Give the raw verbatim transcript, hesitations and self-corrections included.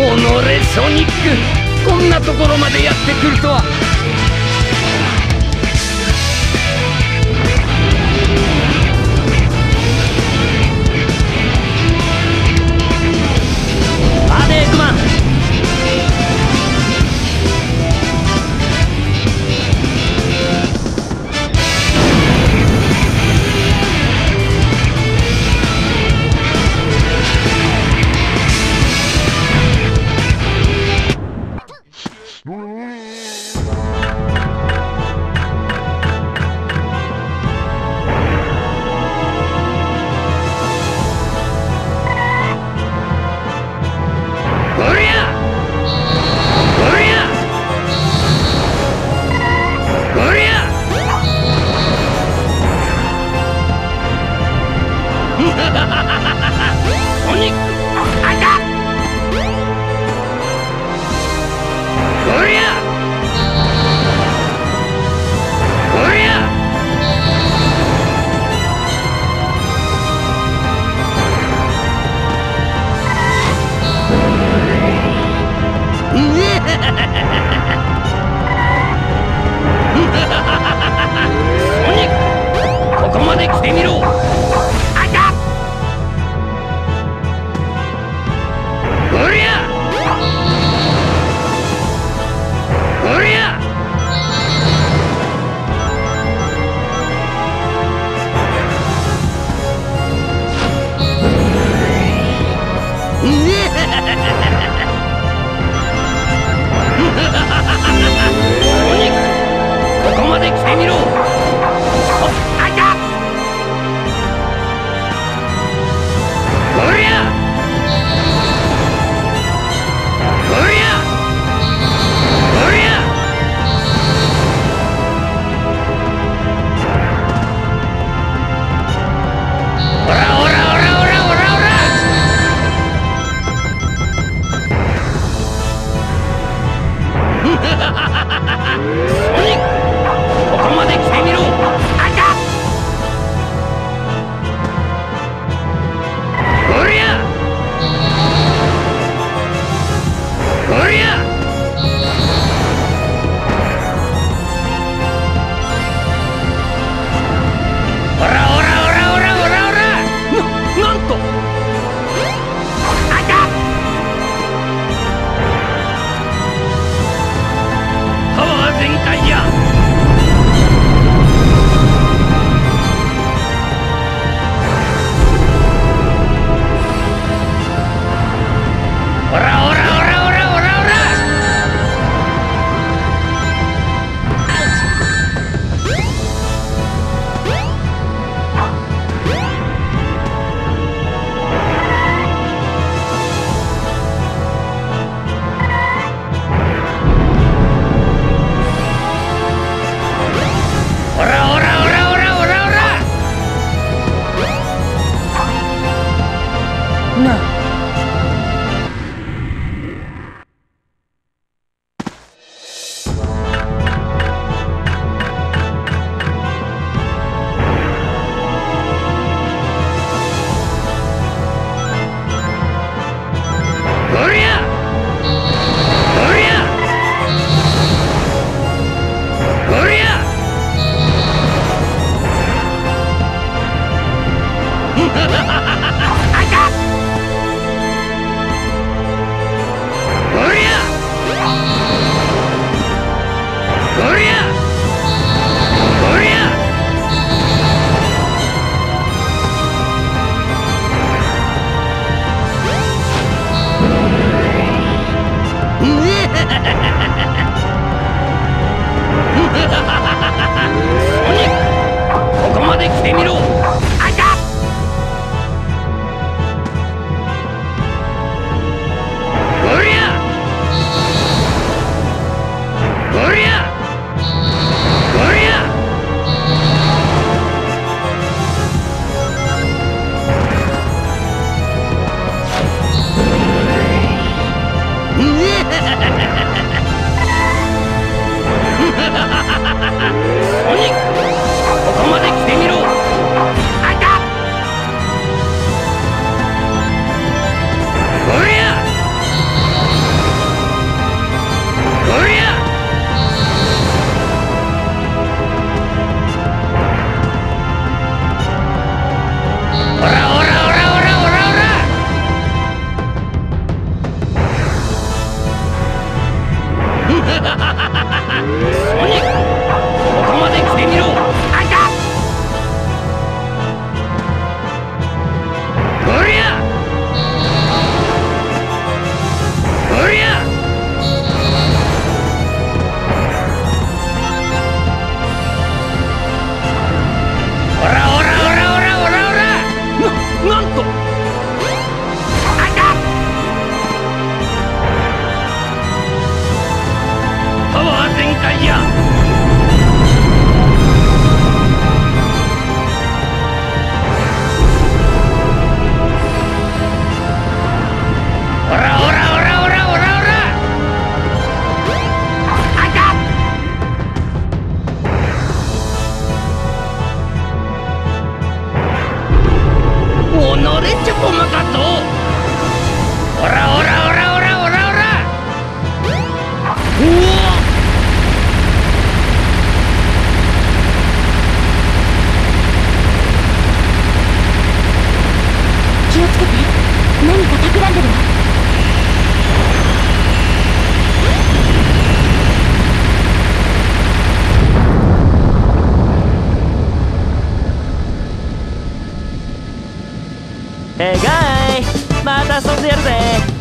れソニック、こんなところまでやってくるとは。あれエグマン。ここまで来てみろ。あかおりゃおりゃここまで来てみろ。あかおりゃおりゃおりゃおらおらおらおらおらおらソニック、ここまで来てみろ。あかおりゃおりゃおらおらおらおらおらおらな、なんとあかパワー全開じゃ。おらおらおらおらおらおらおらおらおらおらおらおらなあ。おりゃおりゃおりゃあかおりゃおりゃおりゃソニック、ここまで来てみろ。あかおりゃおりゃおりゃソニック、ここまで来てみろ。 ちょこまかと。おらおらおらおらおらおら。おお。 気をつけて。何か企んでるわ。 へいがい、また遊んでやるぜ。